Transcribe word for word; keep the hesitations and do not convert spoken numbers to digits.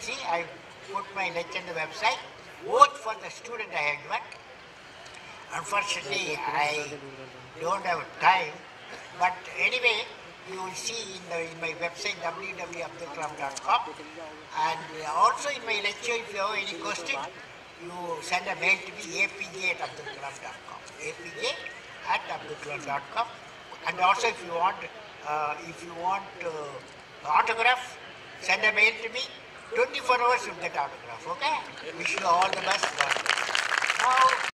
see, I put my lecture on the website, both for the student I had given. Unfortunately, I don't have time, but anyway, you will see in, the, in my website w w w dot abdul kalam dot com, and also in my lecture, if you have any question, you send a mail to me, A P J at abdul kalam dot com, A P J at abdul kalam dot com, and also if you want, uh, if you want uh, autograph, send a mail to me. twenty-four hours you get autograph. Okay? Wish you all the best. Now.